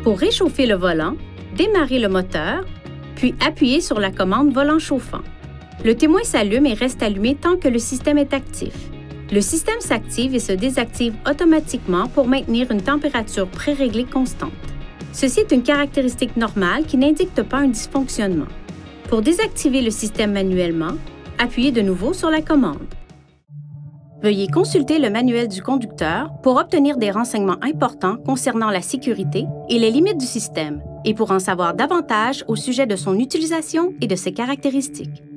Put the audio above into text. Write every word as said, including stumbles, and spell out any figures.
Pour réchauffer le volant, démarrez le moteur, puis appuyez sur la commande volant chauffant. Le témoin s'allume et reste allumé tant que le système est actif. Le système s'active et se désactive automatiquement pour maintenir une température préréglée constante. Ceci est une caractéristique normale qui n'indique pas un dysfonctionnement. Pour désactiver le système manuellement, appuyez de nouveau sur la commande. Veuillez consulter le manuel du conducteur pour obtenir des renseignements importants concernant la sécurité et les limites du système et pour en savoir davantage au sujet de son utilisation et de ses caractéristiques.